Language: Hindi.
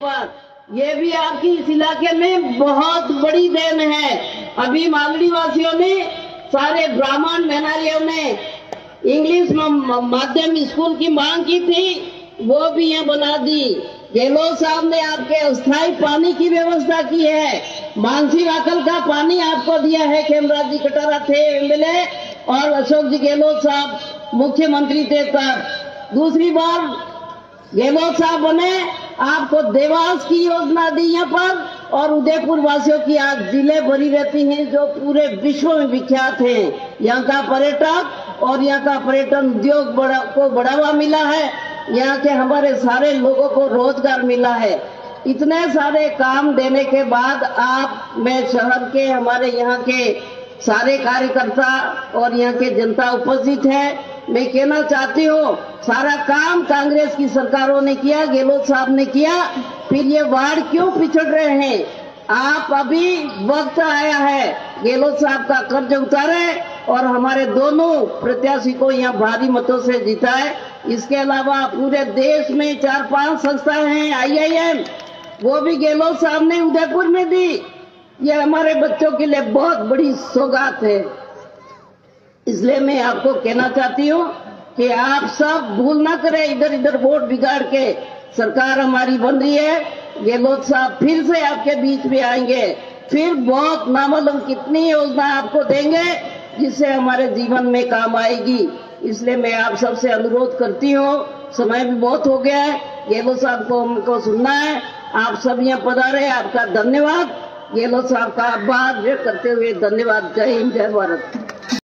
ये भी आपकी इस इलाके में बहुत बड़ी देन है। अभी मालड़ी वासियों ने, सारे ब्राह्मण मेहनारियों ने इंग्लिश माध्यम स्कूल की मांग की थी, वो भी यहाँ बना दी। गहलोत साहब ने आपके अस्थायी पानी की व्यवस्था की है। मानसी वाकल का पानी आपको दिया है। खेमराज जी कटारा थे एमएलए और अशोक जी गहलोत साहब मुख्यमंत्री थे तब। दूसरी बार गहलोत साहब बने, आपको देवास की योजना दी यहाँ पर, और उदयपुर वासियों की आज जिले भरी रहती हैं जो पूरे विश्व में विख्यात हैं। यहाँ का पर्यटक और यहाँ का पर्यटन उद्योग को बढ़ावा मिला है। यहाँ के हमारे सारे लोगों को रोजगार मिला है। इतने सारे काम देने के बाद आप में शहर के हमारे यहाँ के सारे कार्यकर्ता और यहाँ के जनता उपस्थित है। मैं कहना चाहती हूँ, सारा काम कांग्रेस की सरकारों ने किया, गहलोत साहब ने किया, फिर ये वार्ड क्यों पिछड़ रहे हैं? आप अभी वक्त आया है गहलोत साहब का कर्ज उतारे और हमारे दोनों प्रत्याशी को यहाँ भारी मतों से जिताए। इसके अलावा पूरे देश में 4-5 संस्थाएं हैं IIM, वो भी गहलोत साहब ने उदयपुर में दी। ये हमारे बच्चों के लिए बहुत बड़ी सौगात है। इसलिए मैं आपको कहना चाहती हूँ कि आप सब भूल ना करें, इधर इधर वोट बिगाड़ के। सरकार हमारी बन रही है, गहलोत साहब फिर से आपके बीच में आएंगे, फिर बहुत नामालूम कितनी योजना आपको देंगे जिससे हमारे जीवन में काम आएगी। इसलिए मैं आप सबसे अनुरोध करती हूँ, समय भी बहुत हो गया है, गहलोत साहब को हमको सुनना है। आप सब यहाँ पधारे, आपका धन्यवाद। गहलोत साहब का आभार व्यक्त करते हुए धन्यवाद। जय हिंद, जय भारत।